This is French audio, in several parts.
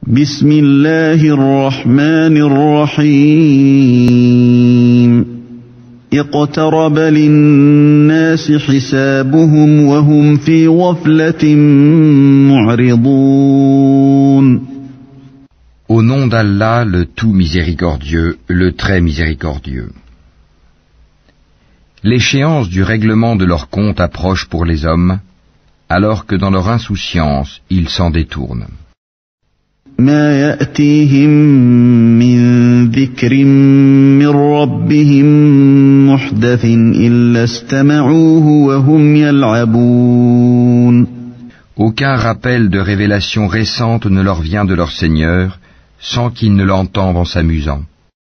بسم الله الرحمن الرحيم اقترب للناس حسابهم وهم في غفلة معرضون. Au nom d'Allah, le tout miséricordieux, le très miséricordieux. L'échéance du règlement de leur compte approche pour les hommes, alors que dans leur insouciance, ils s'en détournent. ما يأتيهم من ذكر من ربهم محدث إلا استمعوه وهم يلعبون. Aucun rappel de révélation récente ne leur vient de leur Seigneur, sans qu'ils ne l'entendent en s'amusant.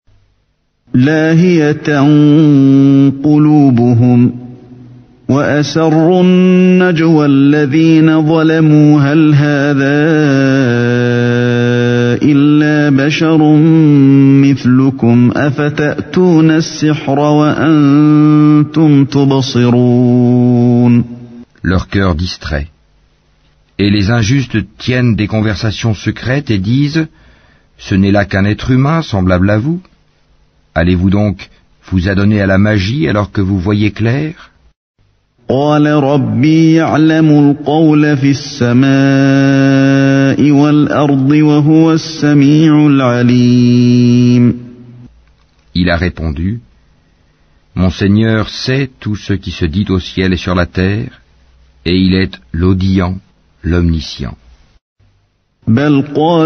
لاهية قلوبهم وأسروا النجوى الذين ظلموا هل هذا إلا بشر مثلكم أفتأتون السحر وأنتم تبصرون. Leur cœur distrait. Et les injustes tiennent des conversations secrètes et disent « Ce n'est là qu'un être humain semblable à vous. Allez-vous donc vous adonner à la magie alors que vous voyez clair ?» قال ربي يعلم القول في السماء والأرض وهو السميع العليم. Il a répondu « Mon Seigneur sait tout ce qui se dit au ciel et sur la terre, et il est l'audient, l'omniscient. » بل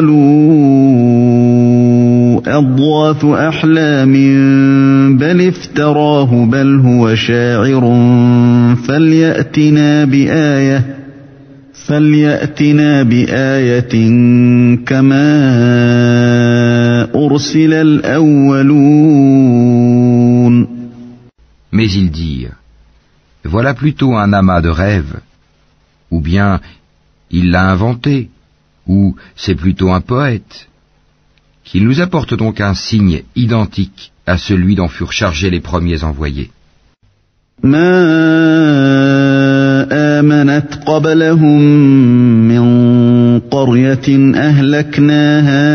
قالوا أضغاث أحلام بل افتراه بل هو شاعر فليأتنا بآية كما أرسل الأولون. Mais ils dirent « Voilà plutôt un amas de rêves, ou bien il l'a inventé, ou c'est plutôt un poète. Qu'il nous apporte donc un signe identique à celui dont furent chargés les premiers envoyés. ما آمنت قبلهم من قرية أهلكناها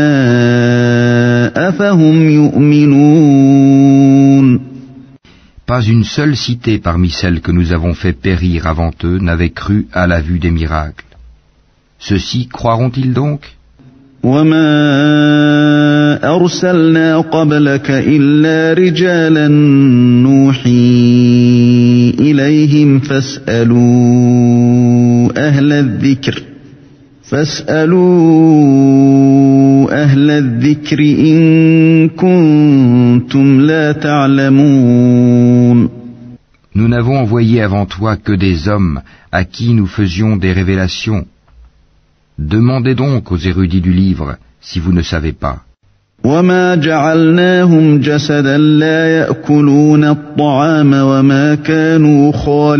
أفهم يؤمنون. Pas une seule cité parmi celles que nous avons fait périr avant eux n'avait cru à la vue des miracles. Ceux-ci croiront-ils donc? وما أرسلنا قبلك إلا رجالا نوحي إليهم فاسألوا أهل الذكر إن كنتم لا تعلمون. Nous n'avons envoyé avant toi que des hommes à qui nous faisions des révélations. Demandez donc aux érudits du livre si vous ne savez pas. وما جعلناهم جسدا لا يأكلون الطعام وما كانوا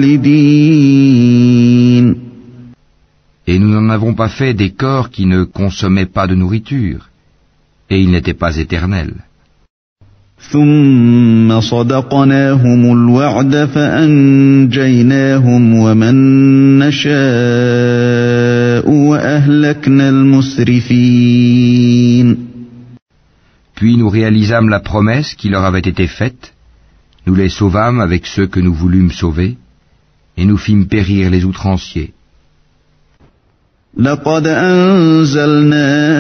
خالدين. Et nous n'en avons pas fait des corps qui ne consommaient pas de nourriture, et ils n'étaient pas éternels. ثم صدقناهم الوعد فأنجيناهم ومن نشاء وأهلكنا المسرفين. Puis nous réalisâmes la promesse qui leur avait été faite, nous les sauvâmes avec ceux que nous voulûmes sauver, et nous fîmes périr les outranciers. لقد أنزلنا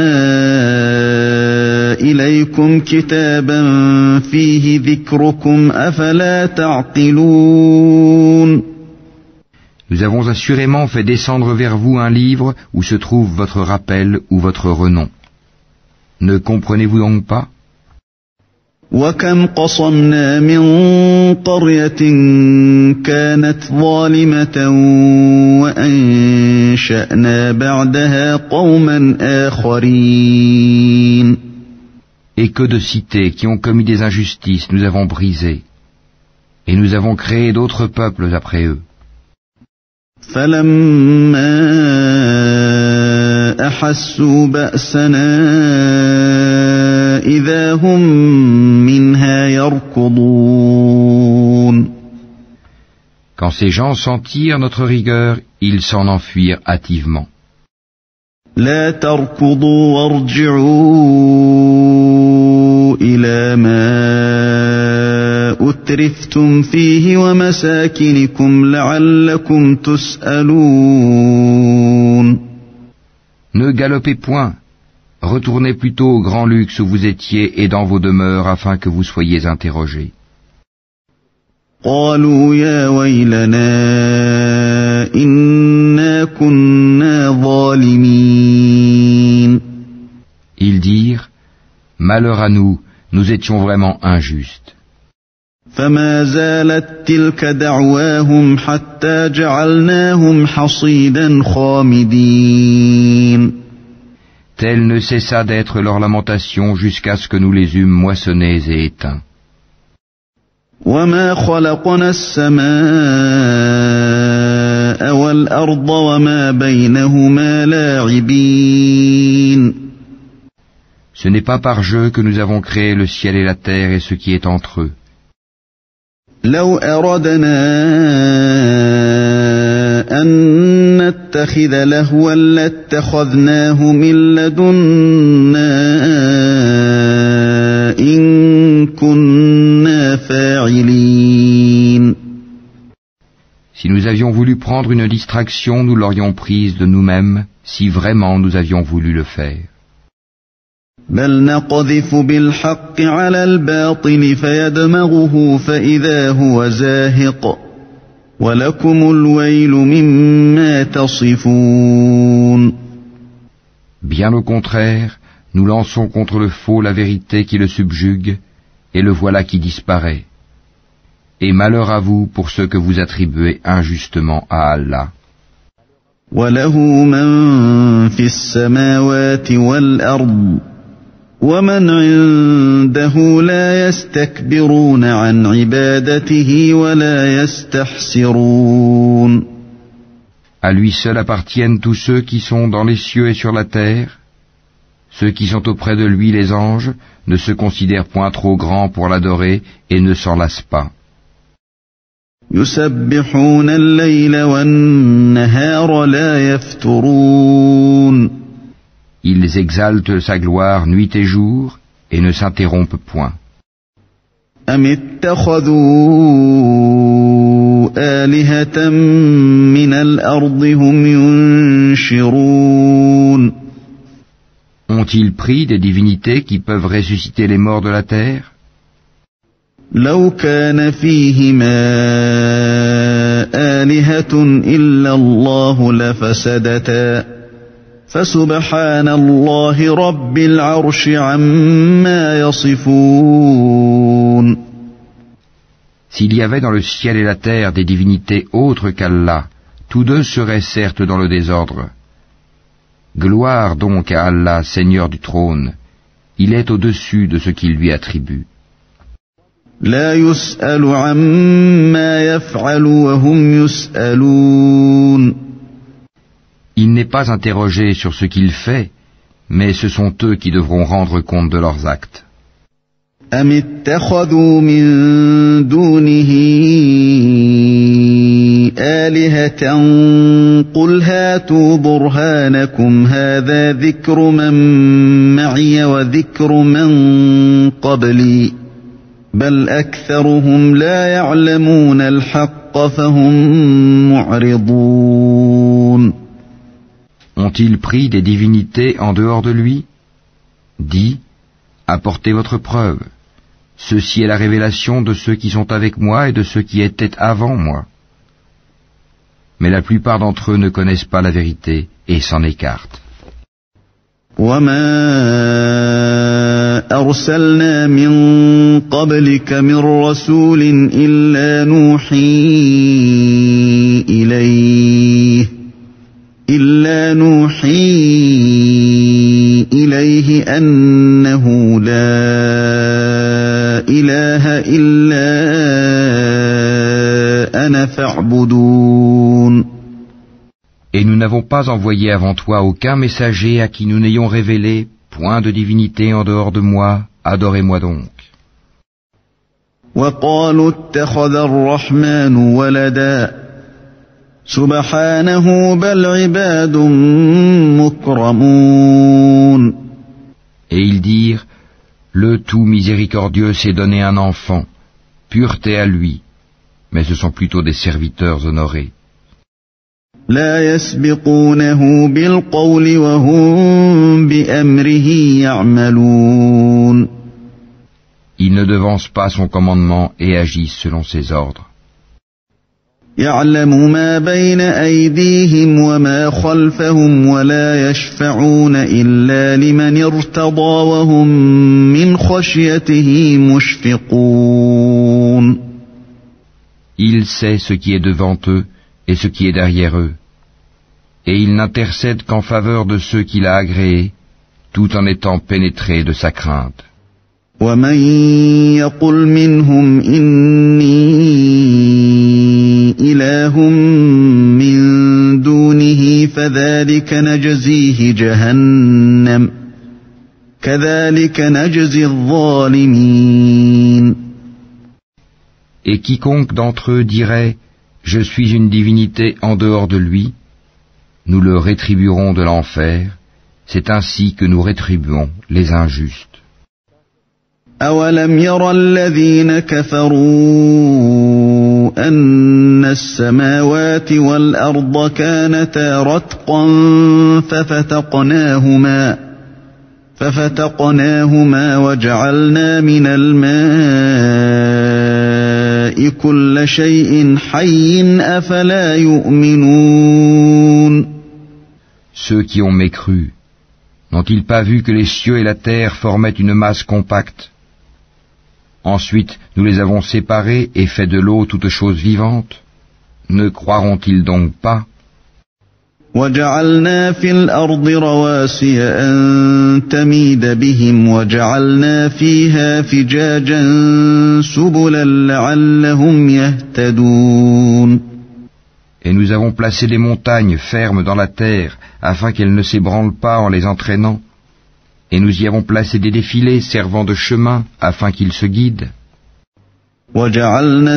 إليكم كتابا فيه ذكركم أفلا تعقلون. Nous avons assurément fait descendre vers vous un livre où se trouve votre rappel ou votre renom. Ne comprenez-vous donc pas? وكم قصمنا من قرية كانت ظالمة وأنشأنا بعدها قوما آخرين. Et que de cités qui ont commis des injustices nous avons brisées, et nous avons créé d'autres peuples après eux. فلما أحسوا بأسنا إذا هم منها يركضون. Quand ces gens sentirent notre rigueur, ils s'en enfuirent hâtivement. لا تركضوا وارجعوا إلى ما أترفتم فيه ومساكنكم لعلكم تسألون. Ne galopez point, retournez plutôt au grand luxe où vous étiez et dans vos demeures afin que vous soyez interrogés. قالوا يا ويلنا إنا كنا ظالمين. Ils dirent, malheur à nous, nous étions vraiment injustes. فما زالت تلك دعواهم حتى جعلناهم حصيدا خامدين. Telle ne cessa d'être leur lamentation jusqu'à ce que nous les eûmes moissonnés et éteints. وما خلقنا السماء والأرض وما بينهما لاعبين. Ce n'est pas par jeu que nous avons créé le ciel et la terre et ce qui est entre eux. لو أردنا أن نتخذ لهوا لاتخذناه من لدنا إن كنا فاعلين. Si nous avions voulu prendre une distraction, nous l'aurions prise de nous-mêmes, si vraiment nous avions voulu le faire. بل نقذف بالحق على الباطل فيدمغه فإذا هو زاهق ولكم الويل مما تصفون. Bien au contraire, nous lançons contre le faux la vérité qui le subjugue, et le voilà qui disparaît. Et malheur à vous pour ce que vous attribuez injustement à Allah. وله من في السماوات والأرض ومن عنده لا يستكبرون عن عبادته ولا يستحسرون. À lui seul appartiennent tous ceux qui sont dans les cieux et sur la terre. Ceux qui sont auprès de lui, les anges, ne se considèrent point trop grands pour l'adorer et ne s'en lassent pas. يسبحون الليل والنهار لا يفترون. Ils exaltent sa gloire nuit et jour et ne s'interrompent point. أم اتخذوا آلهة من الأرض هم ينشرون. Ont-ils pris des divinités qui peuvent ressusciter les morts de la terre? لو كان فيهما آلهة إلا الله لفسدتا فسبحان الله رب العرش عما يصفون. S'il y avait dans le ciel et la terre des divinités autres qu'Allah, tous deux seraient certes dans le désordre. Gloire donc à Allah, Seigneur du trône, il est au-dessus de ce qu'il lui attribue. لا يسأل عما يفعل وهم يسألون. Il n'est pas interrogé sur ce qu'il fait, mais ce sont eux qui devront rendre compte de leurs actes. أم اتخذوا من دونه آلهة قل هاتوا برهانكم هذا ذكر من معي وذكر من قبلي بل أكثرهم لا يعلمون الحق فهم معرضون. Ont-ils pris des divinités en dehors de lui? Dis, apportez votre preuve. Ceci est la révélation de ceux qui sont avec moi et de ceux qui étaient avant moi. Mais la plupart d'entre eux ne connaissent pas la vérité et s'en écartent. وما أرسلنا من قبلك من رسول إلا نوحي إليه أنه لا إله إلا أنا فاعبدون. Et nous n'avons pas envoyé avant toi aucun messager à qui nous n'ayons révélé point de divinité en dehors de moi, adorez-moi donc. وقالوا اتخذ الرحمن ولدا سبحانه بل عباد مكرمون. Et ils dirent, le tout miséricordieux s'est donné un enfant, pureté à lui, mais ce sont plutôt des serviteurs honorés. لا يسبقونه بالقول وهم بأمره يعملون. Ils ne devancent pas son commandement et agissent selon ses ordres. يعلم ما بين أيديهم وما خلفهم ولا يشفعون إلا لمن ارتضى وهم من خشيته مشفقون. Il sait ce qui est devant eux et ce qui est derrière eux, et il n'intercède qu'en faveur de ceux qu'il a agréés, tout en étant pénétré de sa crainte. ومن يقل منهم إني إله من دونه فذلك نجزيه جهنم كذلك نجزي الظالمين. Et quiconque d'entre eux dirait « Je suis une divinité en dehors de lui », nous le rétribuerons de l'enfer, c'est ainsi que nous rétribuons les injustes. أولم ير الذين كفروا أن السماوات والأرض كانتا رتقا ففتقناهما وجعلنا من الماء كل شيء حي أفلا يؤمنون. Ceux qui ont mécru, n'ont-ils pas vu que les cieux et la terre formaient une masse compacte? Ensuite, nous les avons séparés et fait de l'eau toute chose vivante. Ne croiront-ils donc pas? وَجَعَلْنَا فِي الْأَرْضِ رَوَاسِيَ أَن تَمِيدَ بِهِمْ وَجَعَلْنَا فِيهَا فِجَاجًا سُبُلًا لَعَلَّهُمْ يَهْتَدُونَ. Et nous avons placé des montagnes fermes dans la terre afin qu'elles ne s'ébranlent pas en les entraînant. Et nous y avons placé des défilés servant de chemin afin qu'ils se guident. وَجَعَلْنَا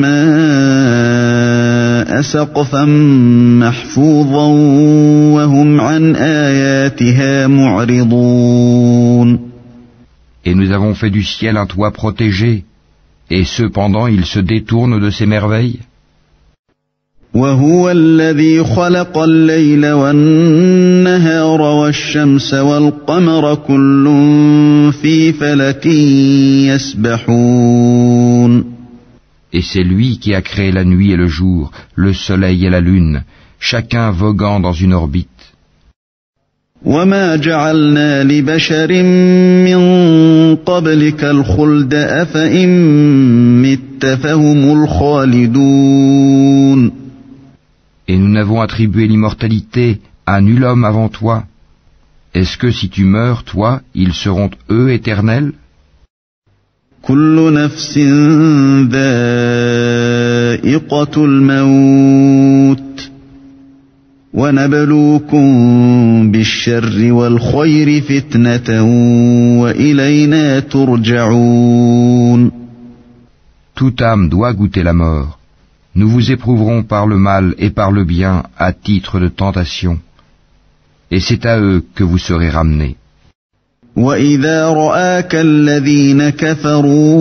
السَّمَاءَ سَقْفًا مَحْفُوظًا وَهُمْ عَنْ آيَاتِهَا مُعْرِضُونَ. Et nous avons fait du ciel un toit protégé, et cependant ils se détournent de ces merveilles. وَهُوَ الَّذِي خَلَقَ اللَّيْلَ وَالنَّهَارَ وَالشَّمْسَ وَالْقَمَرَ كُلٌّ فِي فَلَكٍ يَسْبَحُونَ. Et c'est lui qui a créé la nuit et le jour, le soleil et la lune, chacun voguant dans une orbite. وَمَا جَعَلْنَا لِبَشَرٍ مِّن قَبْلِكَ الْخُلْدَ أَفَإِن مِّتَّ فَهُمُ الْخَالِدُونَ. Et nous n'avons attribué l'immortalité à nul homme avant toi. Est-ce que si tu meurs, toi, ils seront eux éternels? كُلُّ نَفْسٍ ذَائِقَةُ الْمَوْتِ وَنَبْلُوكُم بِالشَّرِّ وَالْخَيْرِ فِتْنَةً وَإِلَيْنَا تُرْجَعُونَ. Toute âme doit goûter la mort. Nous vous éprouverons par le mal et par le bien à titre de tentation. Et c'est à eux que vous serez ramenés. وَإِذَا رَآكَ الَّذِينَ كَفَرُوا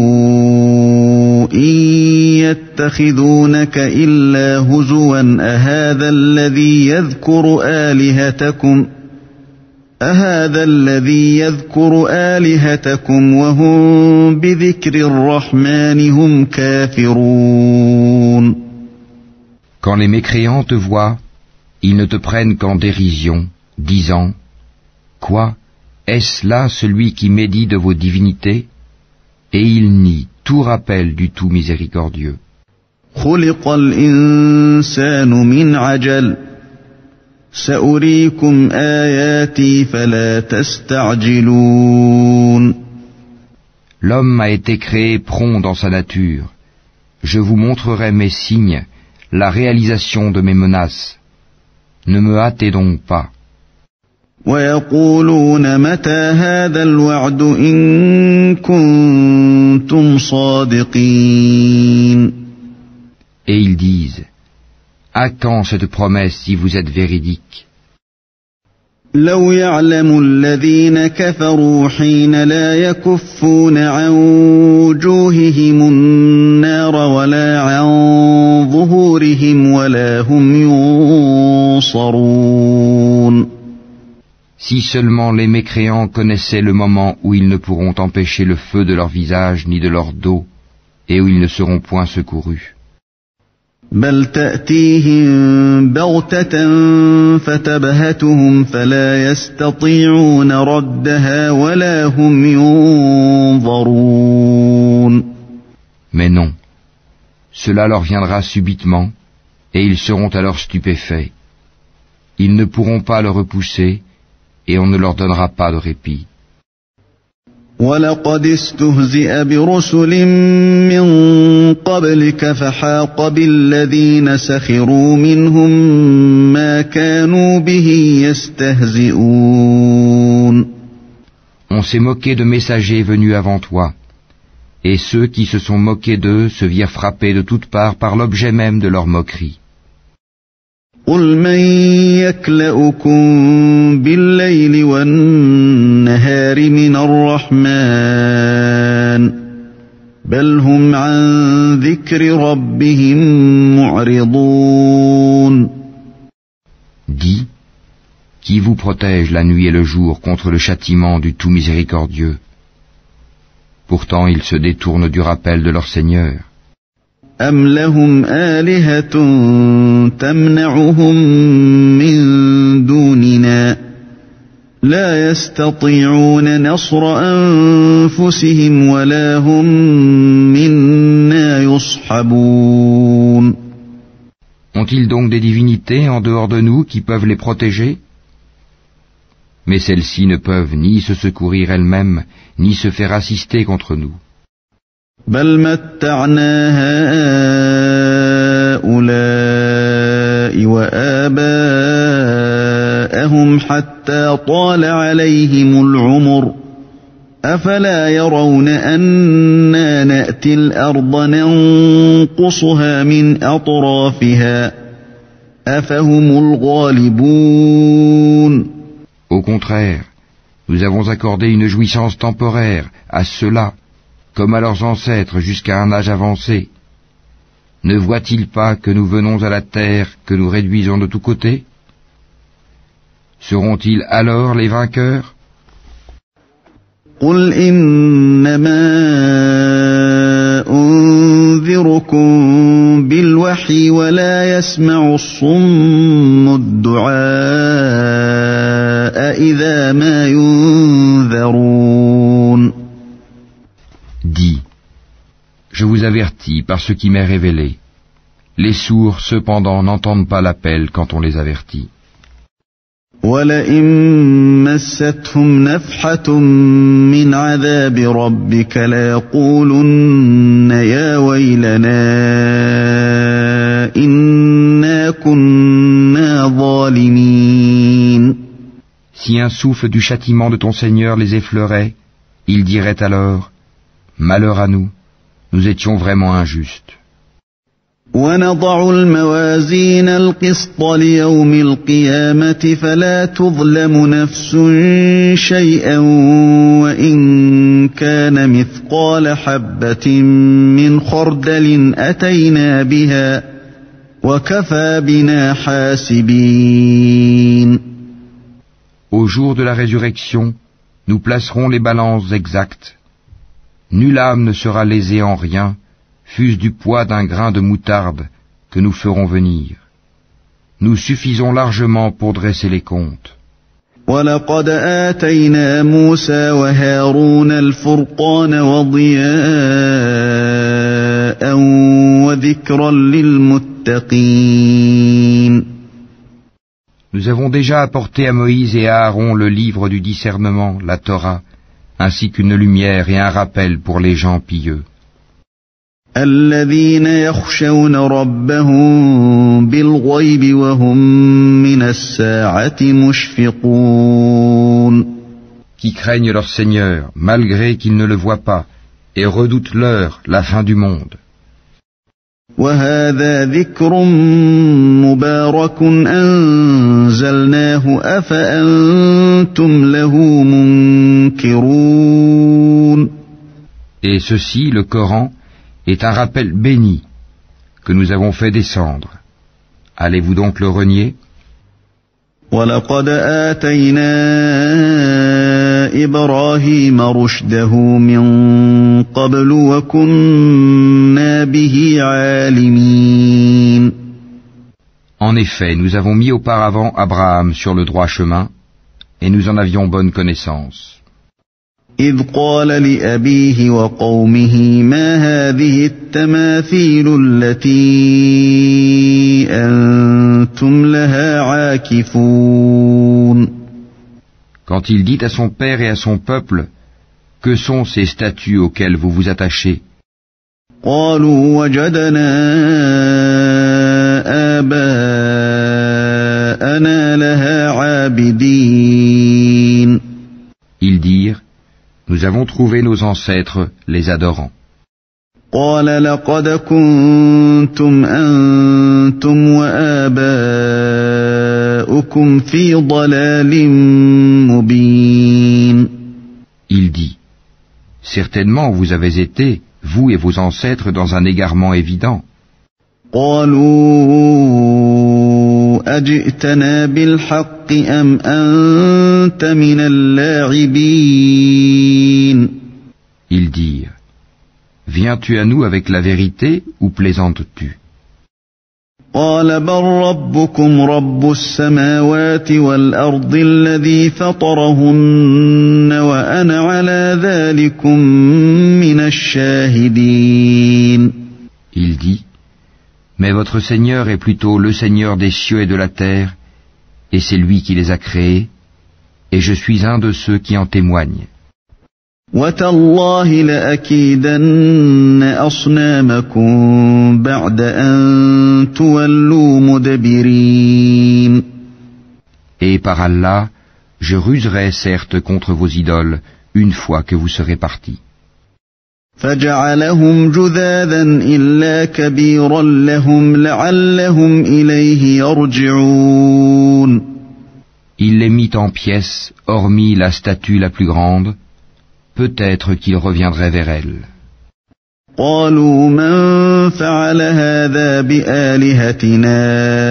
إِن يَتَّخِذُونَكَ إِلَّا هُزُوًا أَهَذَا الَّذِي يَذْكُرُ آلِهَتَكُمْ وَهُمْ بِذِكْرِ الرَّحْمَنِ هُمْ كَافِرُونَ. Quand les mécréants te voient, ils ne te prennent qu'en dérision, disant « Quoi? Est-ce là celui qui médit de vos divinités ?» Et ils nient tout rappel du tout miséricordieux. خُلِقَ الْإِنسَانُ مِنْ عَجَلٍ سَأُرِيكُمْ آيَاتِي فَلَا تَسْتَعْجِلُونَ. L'homme a été créé prompt dans sa nature. Je vous montrerai mes signes, la réalisation de mes menaces. Ne me hâtez donc pas. وَيَقُولُونَ مَتَى هَذَا الْوَعْدُ إِن كُنتُمْ صَادِقِينَ. Et ils disent, À quand cette promesse si vous êtes véridique? لو يعلم الذين كفروا حين لا يكفون عن وجوههم النار ولا عن ظهورهم ولا هم ينصرون. Si seulement les mécréants connaissaient le moment où ils ne pourront empêcher le feu de leur visage ni de leur dos, et où ils ne seront point secourus. بل تأتيهم بغتة فتبهتهم فلا يستطيعون ردها ولا هم ينظرون. Mais non, cela leur viendra subitement, et ils seront alors stupéfaits. Ils ne pourront pas le repousser, et on ne leur donnera pas de répit. وَلَقَدِ اسْتُهْزِئَ بِرُسُلٍ مِّن قَبْلِكَ فَحَاقَ بِالَّذِينَ سَخِرُوا مِنْهُم مَّا كَانُوا بِهِ يَسْتَهْزِئُونَ. On s'est moqué de messagers venus avant toi, et ceux qui se sont moqués d'eux se virent frappés de toutes parts par l'objet même de leur moquerie. قُلْ مَن يَكْلَؤُكُم بِاللَّيْلِ وَالنَّهَارِ مِنَ الرَّحْمَٰنِ بَلْ هُمْ عَن ذِكْرِ رَبِّهِم مُّعْرِضُونَ. Dis, qui vous protège la nuit et le jour contre le châtiment du tout miséricordieux? Pourtant ils se détournent du rappel de leur Seigneur. أَمْ لَهُمْ آلِهَةٌ تَمْنَعُهُم مِّن دُونِنَا لَا يَسْتَطِيعُونَ نَصْرَ أَنفُسِهِمْ وَلَا هُم مِّنَّا يُصْحَبُونَ. Ont-ils donc des divinités en dehors de nous qui peuvent les protéger? Mais celles-ci ne peuvent ni se secourir elles-mêmes, ni se faire assister contre nous. بل متعنا هؤلاء وآباءهم حتى طال عليهم العمر أفلا يرون أنا نأتي الأرض ننقصها من أطرافها أفهم الغالبون. Au contraire, nous avons accordé une jouissance temporaire à ceux-là, comme à leurs ancêtres jusqu'à un âge avancé. Ne voient-ils pas que nous venons à la terre, que nous réduisons de tous côtés? Seront-ils alors les vainqueurs? قل إنما أنذركم بالوحي ولا يسمع الصم الدعاء إذا ما ينذرون. Dis, je vous avertis par ce qui m'est révélé. Les sourds, cependant, n'entendent pas l'appel quand on les avertit. وَلَئِن مَّسَّتْهُمْ نَفْحَةٌ مِّنْ عَذَابِ رَبِّكَ لَيَقُولُنَّ يَا وَيْلَنَا إِنَّا كُنَّا ظَالِمِينَ. Si un souffle du châtiment de ton Seigneur les effleurait, ils diraient alors: malheur à nous, nous étions vraiment injustes. وَنَضَعُ الْمَوَازِينَ الْقِسْطَ لِيَوْمِ الْقِيَامَةِ فَلَا تُظْلَمُ نَفْسٌ شَيْئًا وَإِن كَانَ مِثْقَالَ حَبَّةٍ مِّنْ خَرْدَلٍ أَتَيْنَا بِهَا وَكَفَى بِنَا حَاسِبِينَ. Au jour de la résurrection, nous placerons les balances exactes. Nulle âme ne sera lésée en rien, fût-ce du poids d'un grain de moutarde que nous ferons venir. Nous suffisons largement pour dresser les comptes. وَلَقَدْ آتَيْنَا مُوسَى وَهَارُونَ الْفُرْقَانَ وَضِيَاءً وَذِكْرًا لِلْمُتَّقِينَ. Nous avons déjà apporté à Moïse et à Aaron le livre du discernement, la Torah, ainsi qu'une lumière et un rappel pour les gens pieux. الذين يخشون ربهم بالغيب وهم من الساعة مشفقون. Qui craignent leur Seigneur, malgré qu'ils ne le voient pas, et redoutent l'heure, la fin du monde. وهذا ذكر مبارك أنزلناه أفأنتم له منكرون. Et ceci, le Coran, est un rappel béni que nous avons fait descendre. Allez-vous donc le renier? وَلَقَدْ آتَيْنَا إِبْرَاهِيمَ رُشْدَهُ مِنْ قَبْلُ وَكُنَّا بِهِ عَالِمِينَ. En effet, nous avons mis auparavant Abraham sur le droit chemin, et nous en avions bonne connaissance. إِذْ قَالَ لِأَبِيهِ وَقَوْمِهِ مَا هَذِهِ التَّمَاثِيلُ الَّتِي أَنْتُمْ لَهَا عَاكِفُونَ. Quand il dit à son père et à son peuple, que sont ces statues auxquelles vous vous attachez? قَالُوا وَجَدْنَا آبَاءَنَا لَهَا عَابِدِينَ. Ils dirent, nous avons trouvé nos ancêtres les adorant. قَالَ لَقَدْ كُنْتُمْ أَنْتُمْ وَآبَاؤُكُمْ فِي ضَلَالٍ مُبِينٍ. Il dit, certainement vous avez été, vous et vos ancêtres, dans un égarement évident. قَالُوا أَجِئْتَنَا بِالْحَقِّ أَمْ أَنْتَ مِنَ اللاعبين. Ils dirent, viens-tu à nous avec la vérité ou plaisantes-tu? قَالَ بَلْ رَبُّكُمْ رَبُّ السَّمَاوَاتِ وَالْأَرْضِ الَّذِي فَطَرَهُنَّ وَأَنَا عَلَى ذَلِكُمْ مِنَ الشَّاهِدِينَ. Il dit, mais votre Seigneur est plutôt le Seigneur des cieux et de la terre, et c'est lui qui les a créés, et je suis un de ceux qui en témoignent. وَتَاللَّهِ لَأَكِيدَنَّ أَصْنَامَكُمْ بَعْدَ أَن تُوَلُّوا مُدْبِرِينَ. Et par Allah, je ruserai certes contre vos idoles, une fois que vous serez partis. فَجَعَلَهُمْ جُذَاذًا إِلَّا كَبِيرًا لَهُمْ لَعَلَّهُمْ إِلَيْهِ يَرْجِعُونَ. Il les mit en pièces, hormis la statue la plus grande, peut-être qu'ils reviendraient vers elle. قالوا من فعل هذا بآلهتنا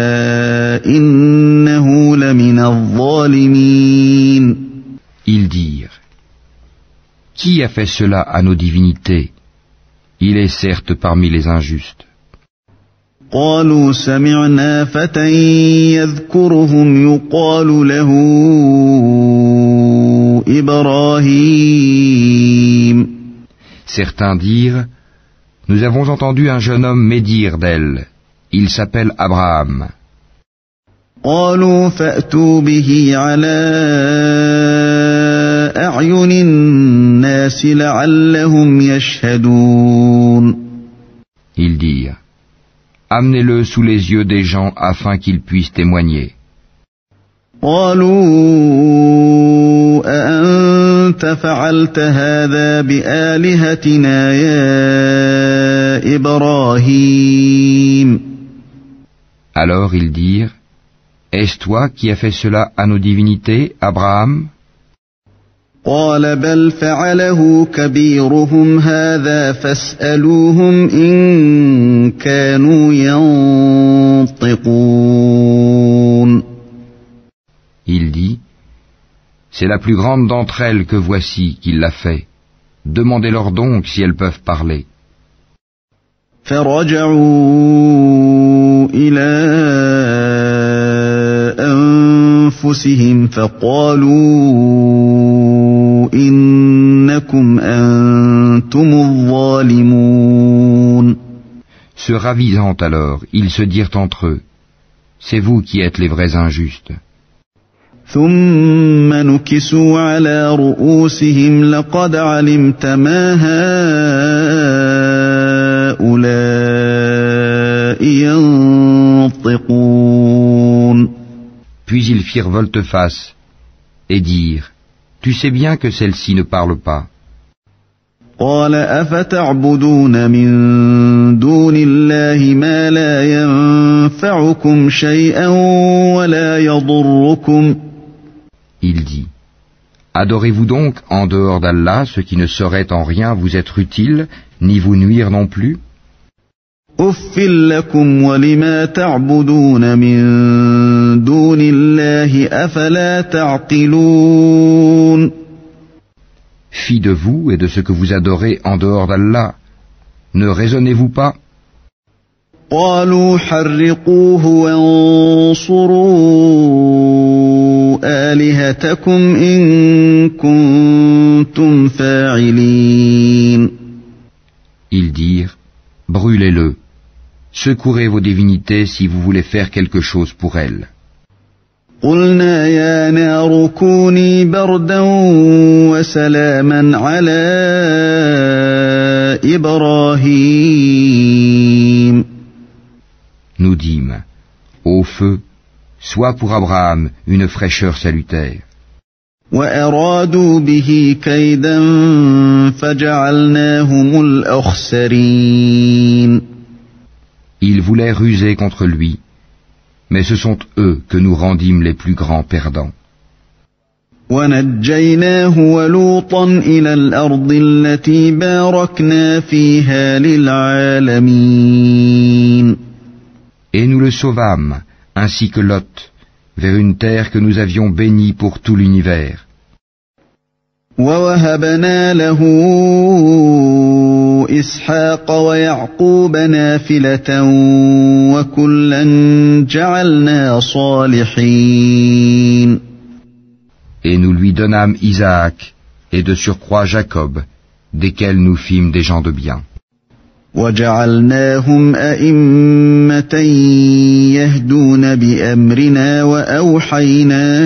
إنه لمن الظالمين. Ils dirent, qui a fait cela à nos divinités? Il est certes parmi les injustes. قالوا سمعنا فتى يذكرهم يقال له إبراهيم. Certains dirent, nous avons entendu un jeune homme médire d'elle. Il s'appelle Abraham. قالوا فأتوا به على أعين الناس لعلهم يشهدون. Ils dirent, amenez-le sous les yeux des gens afin qu'ils puissent témoigner. قالوا أأنت فعلت هذا بآلهتنا يا إبراهيم. Alors ils dirent, est-ce toi qui as fait cela à nos divinités, Abraham? قال بل فعله كبيرهم هذا فاسألوهم إن كانوا ينطقون. Il dit, c'est la plus grande d'entre elles que voici qui l'a fait. Demandez-leur donc si elles peuvent parler. فرجعوا إلى أنفسهم فقالوا إنكم أنتم الظالمون. Se ravisant alors, ils se dirent entre eux, c'est vous qui êtes les vrais injustes. ثم نكسوا على رؤوسهم لقد علمت ما هؤلاء ينطقون. Puis ils firent volte-face et dirent, tu sais bien que celle-ci ne parle pas. قال أفتعبدون من دون الله ما لا ينفعكم شيئا ولا يضركم. Il dit, adorez-vous donc en dehors d'Allah ce qui ne saurait en rien vous être utile, ni vous nuire non plus? أف لكم ولما تعبدون من دون الله أفلا تعقلون. Fi de vous et de ce que vous adorez en dehors d'Allah, ne raisonnez-vous pas? قالوا حرقوه وانصروا آلهتكم إن كنتم فاعلين. Ils dirent, brûlez-le, secourez vos divinités si vous voulez faire quelque chose pour elles. قلنا يا نار كوني بردا وسلاما على إبراهيم. Nous dîmes, ô feu, sois pour Abraham une fraîcheur salutaire. وأرادوا به كيدا فجعلناهم الأخسرين. Ils voulaient ruser contre lui, mais ce sont eux que nous rendîmes les plus grands perdants. ونجيناه ولوطا إلى الأرض التي باركنا فيها للعالمين. Et nous le sauvâmes, ainsi que Lot, vers une terre que nous avions bénie pour tout l'univers. ووهبنا له إسحاق ويعقوب نافلة وكلا جعلنا صالحين. Et nous lui donnâmes Isaac, et de surcroît Jacob, desquels nous fîmes des gens de bien. وجعلناهم أئمة يهدون بأمرنا وأوحينا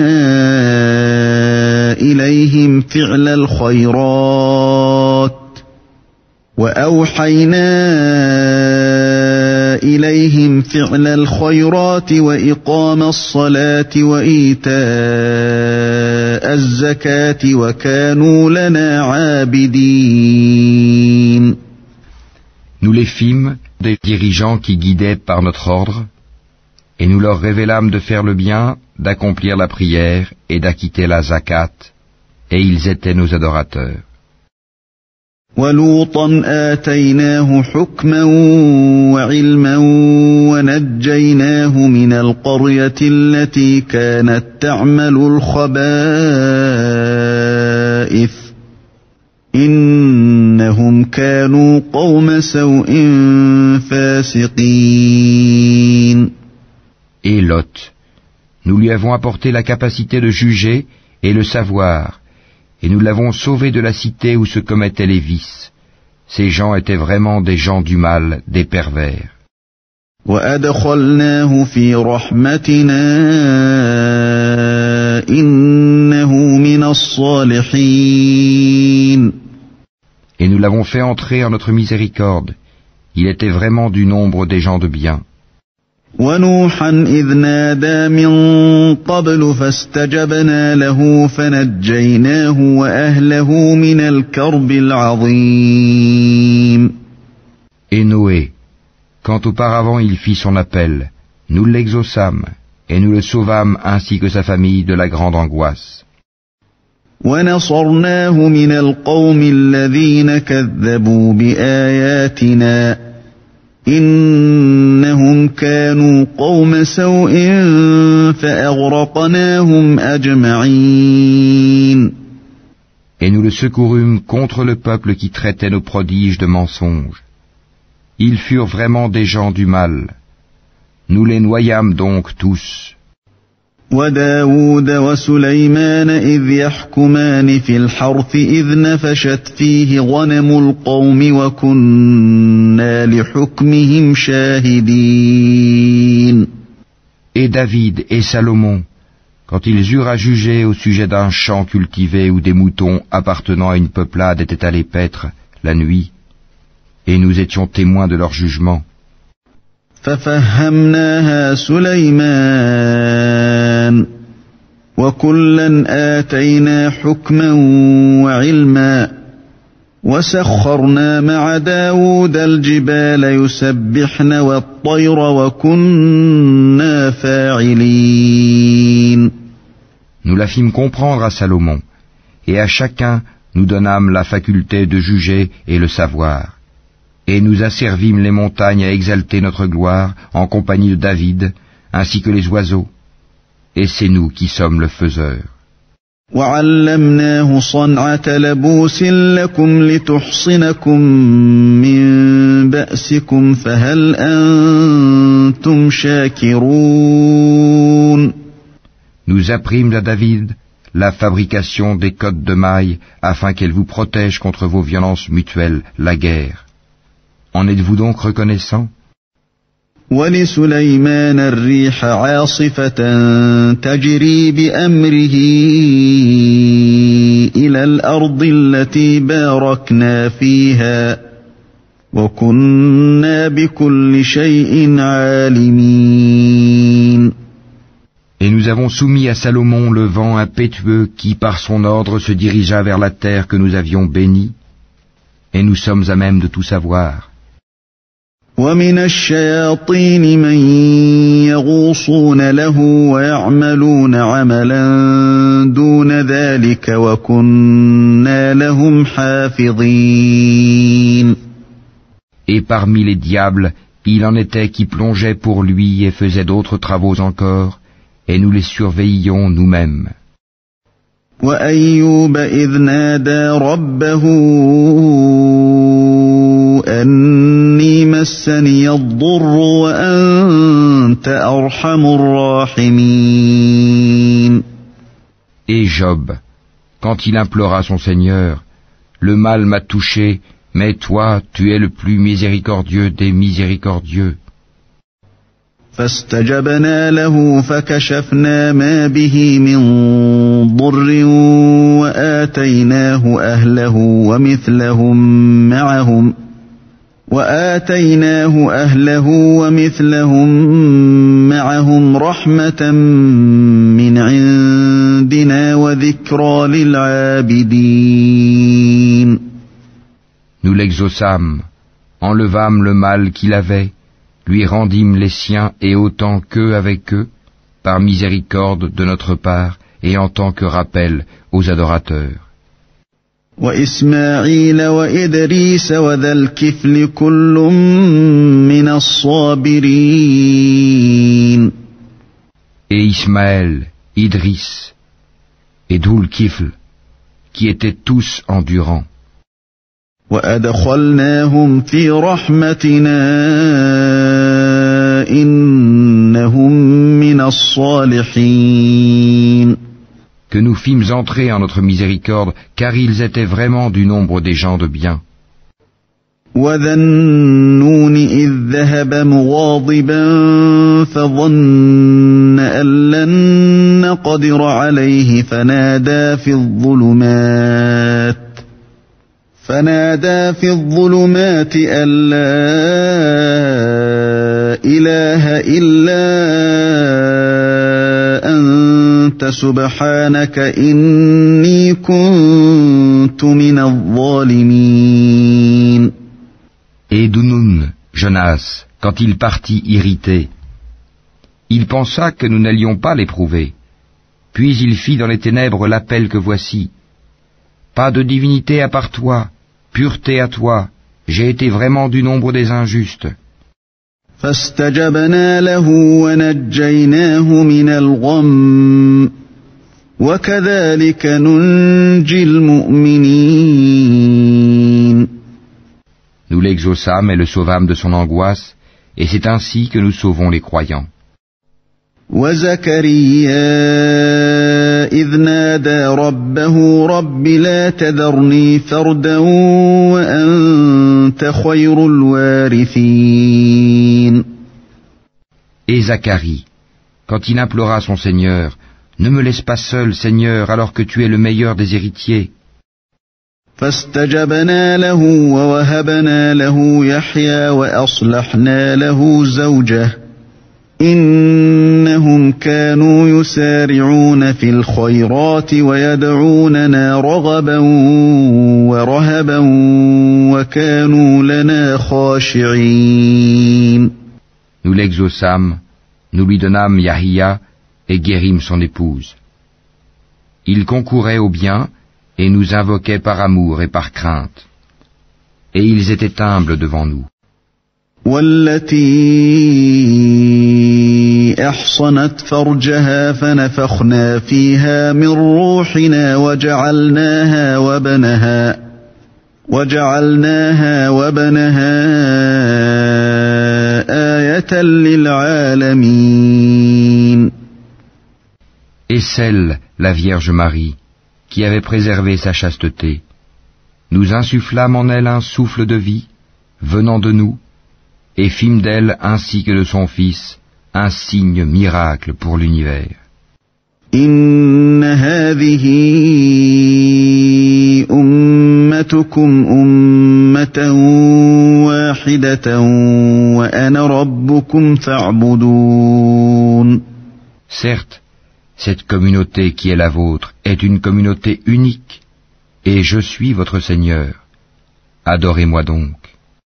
إليهم فعل الخيرات وإقام الصلاة وإيتاء الزكاة وكانوا لنا عابدين. Nous les fîmes des dirigeants qui guidaient par notre ordre, et nous leur révélâmes de faire le bien, d'accomplir la prière et d'acquitter la zakat, et ils étaient nos adorateurs. وَلُوطًا آتَيْنَاهُ حُكْمًا وَعِلْمًا وَنَجَّيْنَاهُ مِنَ الْقَرْيَةِ الَّتِي كَانَتْ تَعْمَلُ الْخَبَائِثَ إِنَّهُمْ كَانُوا قَوْمَ سَوْءٍ فَاسِقِينَ. Et Lot, nous lui avons apporté la capacité de juger et le savoir, et nous l'avons sauvé de la cité où se commettaient les vices. Ces gens étaient vraiment des gens du mal, des pervers. وَأَدْخَلْنَاهُ فِي رَحْمَتِنَا إِنَّهُ مِنَ الصَّالِحِينَ. Et nous l'avons fait entrer en notre miséricorde. Il était vraiment du nombre des gens de bien. وَنُوحًا إِذْ نَادَى مِن قَبْلُ فَاسْتَجَبْنَا لَهُ فَنَجَّيْنَاهُ وَأَهْلَهُ مِنَ الْكَرْبِ الْعَظِيمِ. Et Noé, quand auparavant il fit son appel, nous l'exaucâmes, et nous le sauvâmes ainsi que sa famille de la grande angoisse. وَنَصَرْنَاهُ مِنَ الْقَوْمِ الَّذِينَ كَذَّبُوا بِآيَاتِنَا إِنَّهُمْ كَانُوا قَوْمَ سَوْءٍ فَأَغْرَقْنَاهُمْ أَجْمَعِينَ. Et nous le secourûmes contre le peuple qui traitait nos prodiges de mensonges. Ils furent vraiment des gens du mal. Nous les noyâmes donc tous. وَدَاوُودَ وَسُلَيْمَانَ إِذْ يَحْكُمَانِ فِي الْحَرْثِ إِذْ نَفَشَتْ فِيهِ غَنَمُ الْقَوْمِ وَكُنَّا لِحُكْمِهِمْ شَاهِدِينَ. Et David et Salomon, quand ils eurent à juger au sujet d'un champ cultivé où des moutons appartenant à une peuplade étaient allés paître la nuit, et nous étions témoins de leur jugement. فَفَهَّمْنَاهَا سُلَيْمَانَ وَكُلًّا آتَيْنَا حُكْمًا وَعِلْمًا وسخرنا مع داود الجبال يسبحن والطير وكنا فاعلين. Nous la fîmes comprendre à Salomon, et à chacun nous donnâmes la faculté de juger et le savoir. Et nous asservîmes les montagnes à exalter notre gloire en compagnie de David, ainsi que les oiseaux. Et c'est nous qui sommes le faiseur. وعلمناه صنعة لبوس لكم لتحصنكم من بأسكم فهل أنتم شاكرون. Nous apprîmes à David la fabrication des cottes de mailles afin qu'elles vous protègent contre vos violences mutuelles, la guerre. En êtes-vous donc reconnaissants? ولسليمان الريح عاصفة تجري بأمره إلى الأرض التي باركنا فيها وكنا بكل شيء عالمين. Et nous avons soumis à Salomon le vent impétueux qui par son ordre se dirigea vers la terre que nous avions bénie, et nous sommes à même de tout savoir. ومن الشياطين من يغوصون له ويعملون عملا دون ذلك وكنا لهم حافظين. Et parmi les diables, il en était qui plongeaient pour lui et faisaient d'autres travaux encore, et nous les surveillions nous-mêmes. وأيوب إذ نادى ربه أني مسني الضر وأنت أرحم الراحمين. Et Job, quand il implora son Seigneur, le mal m'a touché, mais toi, tu es le plus miséricordieux des miséricordieux. فاستجبنا له فكشفنا ما به من ضر وآتيناه أهله ومثلهم معهم رحمة من عندنا وذكرى للعابدين. Nous l'exaucâmes, enlevâmes le mal qu'il avait, lui rendîmes les siens et autant qu'eux avec eux, par miséricorde de notre part et en tant que rappel aux adorateurs. وإسماعيل وإدريس وذا الكفل كل من الصابرين. Et Ismaël, Idris et Dhul-Kifl, qui étaient tous endurants. وأدخلناهم في رحمتنا إنهم من الصالحين. Que nous fîmes entrer en notre miséricorde, car ils étaient vraiment du nombre des gens de bien. وذا النون إذ ذهب مغاضبا فظن أن لن نقدر عليه فنادى في الظلمات أن لا إله إلا أنت سبحانك إني كنت من الظالمين. Et Dunoun, Jonas, quand il partit irrité, il pensa que nous n'allions pas l'éprouver. Puis il fit dans les ténèbres l'appel que voici. Pas de divinité à part toi, pureté à toi, j'ai été vraiment du nombre des injustes. فاستجبنا له ونجيناه من الغم وكذلك ننجي المؤمنين. Nous l'exaucâmes et le sauvâmes de son angoisse, et c'est ainsi que nous sauvons les croyants. وزكريا إذ نادى ربه رب لا تذرني فردا وأنت خير الوارثين. Et Zacharie, quand il implora son Seigneur, ne me laisse pas seul, Seigneur, alors que tu es le meilleur des héritiers. فاستجبنا له ووهبنا له يحيى وأصلحنا له زوجه إنهم كانوا يسارعون في الخيرات ويدعوننا رغبا ورهبا وكانوا لنا خاشعين. Nous l'exaucâmes, nous lui donnâmes Yahia et guérîmes son épouse. Il concourait au bien et nous invoquait par amour et par crainte. Et ils étaient humbles devant nous. والتي أحصنت فرجها فنفخنا فيها من روحنا وجعلناها وبنها آية للعالمين. Et celle, la Vierge Marie, qui avait préservé sa chasteté, nous insufflâmes en elle un souffle de vie, venant de nous, et fîmes d'elle ainsi que de son Fils un signe miracle pour l'univers. إن هذه أمتكم أمة واحدة وأنا ربكم فاعبدون. Certes, cette communauté qui est la vôtre est une communauté unique, et je suis votre Seigneur. Adorez-moi donc.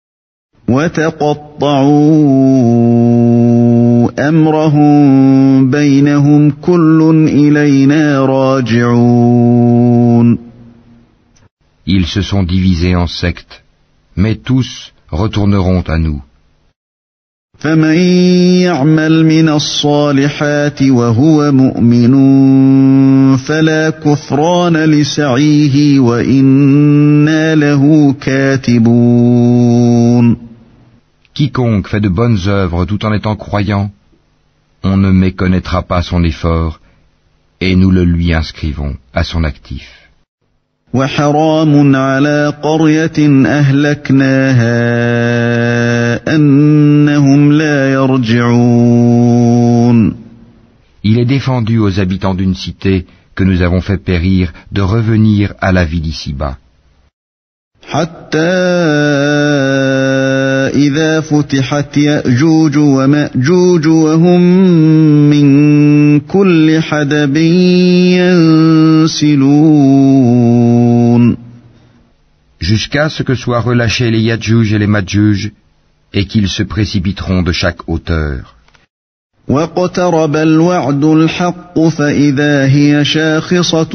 وتقطعوا أمرهم بينهم كل إلينا راجعون. Ils se sont divisés en sectes, mais tous retourneront à nous. فمن يعمل من الصالحات وهو مؤمن فلا كفران لسعيه وإنا له كاتبون. Quiconque fait de bonnes œuvres tout en étant croyant, on ne méconnaîtra pas son effort, et nous le lui inscrivons à son actif. وحرام على قرية أهلكناها أنهم لا يرجعون. Il est défendu aux habitants d'une cité que nous avons fait périr de revenir à la vie d'ici-bas. حتى إذا فتحت يأجوج ومأجوج وهم من كل حدب ينسلون. Jusqu'à ce que soient relâchés les Yadjuj et les Madjuj, et qu'ils se précipiteront de chaque hauteur. واقترب الوعد الحق فإذا هي شاخصة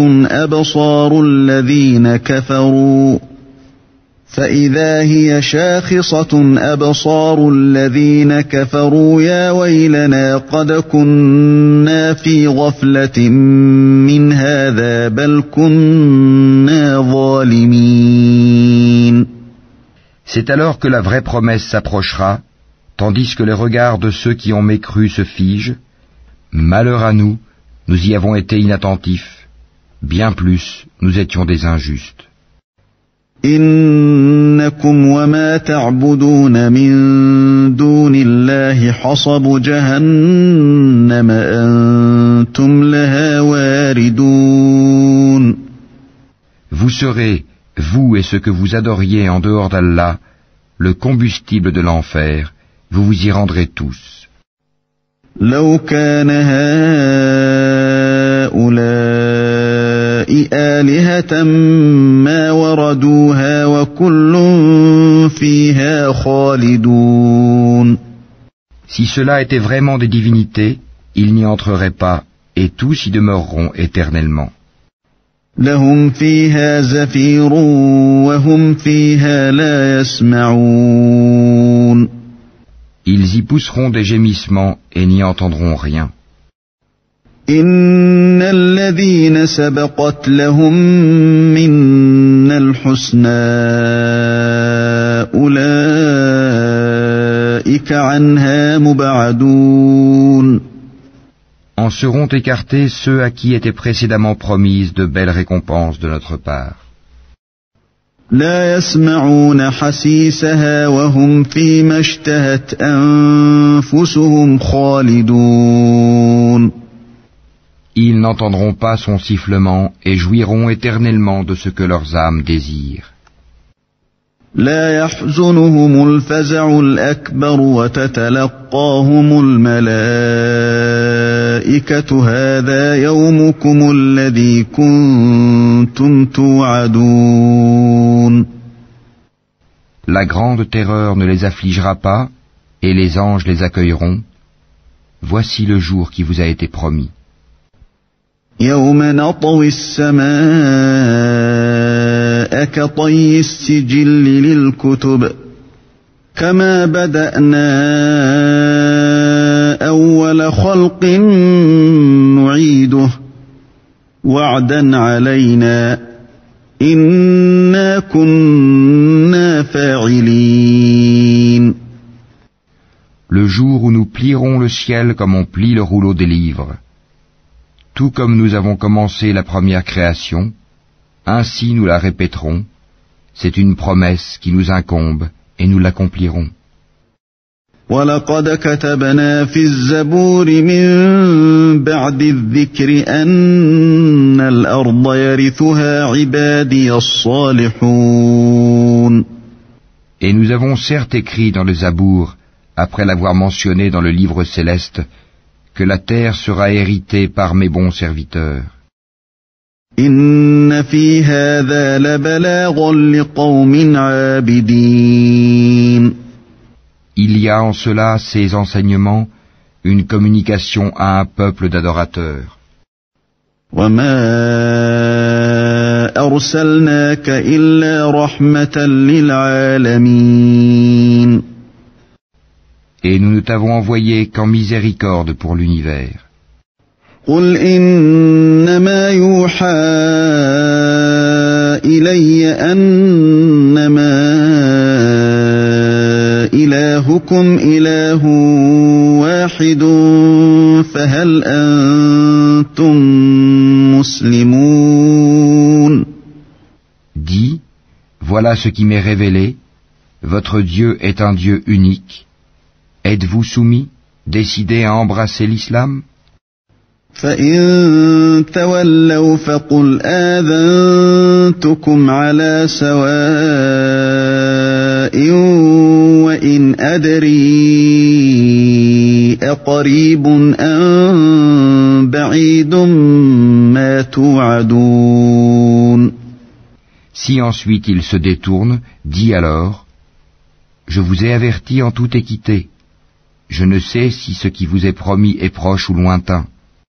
أبصار الذين كفروا يا ويلنا قد كنا في غفلة من هذا بل كنا ظالمين. C'est alors que la vraie promesse s'approchera, tandis que les regards de ceux qui ont mécru se figent. Malheur à nous, nous y avons été inattentifs. Bien plus, nous étions des injustes. إنكم وما تعبدون من دون الله حصب جهنم أنتم لها واردون. Vous serez, vous et ce que vous adoriez en dehors d'Allah, le combustible de l'enfer, vous vous y rendrez tous. لو كان هؤلاء آلهة ما وردوها وكل فيها خالدون. Si cela était vraiment des divinités, ils n'y entreraient pas, et tous y demeureront éternellement. لهم فيها زفير وهم فيها لا يسمعون. Ils y pousseront des gémissements et n'y entendront rien. إن الذين سبقت لهم منا الحسنى أولئك عنها مبعدون. En seront écartés ceux à qui étaient précédemment promises de belles récompenses de notre part. لا يسمعون حسيسها وهم فيما اشتهت أنفسهم خالدون. Ils n'entendront pas son sifflement et jouiront éternellement de ce que leurs âmes désirent. لا يحزنهم الفزع الأكبر وتتلقاهم الملائكة هذا يومكم الذي كنتم توعدون. La grande terreur ne les affligera pas, et les anges les accueilleront. Voici le jour qui vous a été promis. يوم نطوي السماء كطي السجل للكتب كما بدأنا أول خلق نعيده وعدا علينا إنا كنا فاعلين. Le jour où nous plierons le ciel comme on plie le rouleau des livres. Tout comme nous avons commencé la première création, ainsi nous la répéterons, c'est une promesse qui nous incombe et nous l'accomplirons. وَلَقَدْ كَتَبْنَا فِي الزَّبُورِ مِن بَعْدِ الذِّكْرِ أَنَّ الْأَرْضَ يَرِثُهَا عِبَادِيَ الصَّالِحُونَ. Et nous avons certes écrit dans le Zabour, après l'avoir mentionné dans le livre céleste, que la terre sera héritée par mes bons serviteurs. إِنَّ فِي هَذَا لَبَلَاغًا لِقَوْمٍ عَابِدِينَ. Il y a en cela, ces enseignements, une communication à un peuple d'adorateurs. وَمَا أَرْسَلْنَاكَ إِلَّا رَحْمَةً لِلْعَالَمِينَ. Et nous ne t'avons envoyé qu'en miséricorde pour l'univers. قُلْ إِنَّمَا يُوحَى إِلَيَّ أَنَّمَا إِلَٰهُكُمْ إِلَٰهٌ وَاحِدٌ فَهَلْ أَنْتُمْ مُسْلِمُونَ. Dis, voilà ce qui m'est révélé, votre Dieu est un Dieu unique. Êtes-vous soumis, décidés à embrasser l'islam? فَإِن تَوَلَّوْا فَقُلْ آذَنْتُكُمْ عَلَى سَوَاءٍ وَإِنْ أَدْرِي أَقَرِيبٌ أَمْ بَعِيدٌ مَا تُوعَدُونَ. Si ensuite ils se détournent, dis alors, je vous ai averti en toute équité. Je ne sais si ce qui vous est promis est proche ou lointain.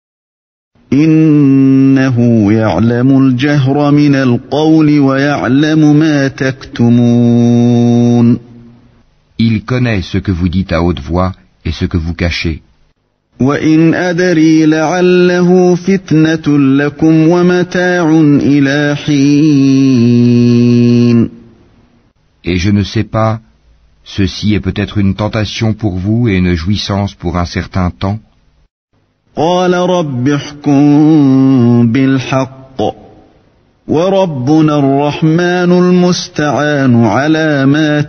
إِنَّهُ يَعْلَمُ الْجَهْرَ مِنَ الْقَوْلِ وَيَعْلَمُ مَا تَكْتُمُونَ. Il connaît ce que vous dites à haute voix et ce que vous cachez. وَإِنْ أَدْرِي لَعَلَّهُ فِتْنَةٌ لَكُمْ وَمَتَاعٌ إِلَى حِينٍ. Et je ne sais pas, ceci est peut-être une tentation pour vous et une jouissance pour un certain temps. قَالَ رَبِّ احْكُم بِالْحَقِّ وَرَبُّنَا الرَّحْمَنُ الْمُسْتَعَانُ عَلَى مَا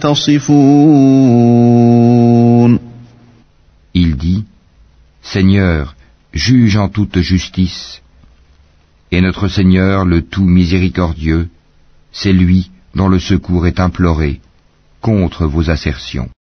تَصِفُونَ. Il dit, Seigneur, juge en toute justice. Et notre Seigneur, le tout miséricordieux, c'est lui dont le secours est imploré contre vos assertions.